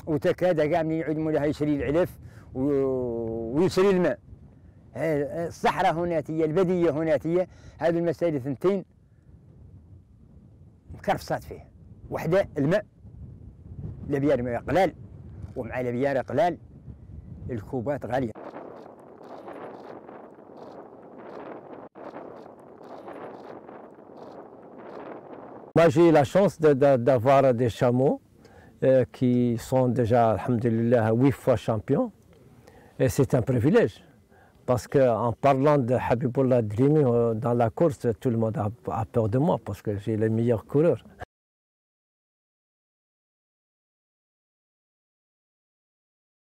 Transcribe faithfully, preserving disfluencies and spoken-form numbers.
وتكاد كاع منين يعود مولاها يشري العلف ويشري الماء. الصحراء هناتية، البدية هناتية، هذه المسائل ثنتين مكرفصات فيه. وحده الماء، الابيار ما قلال، ومع الابيار قلال الكوبات غالية. Moi j'ai eu la chance d'avoir des chameaux euh, qui sont déjà, alhamdulillah, huit fois champions. Et c'est un privilège. Parce qu'en parlant de Habibullah Drimi dans la course, tout le monde a, a peur de moi parce que j'ai les meilleurs coureurs.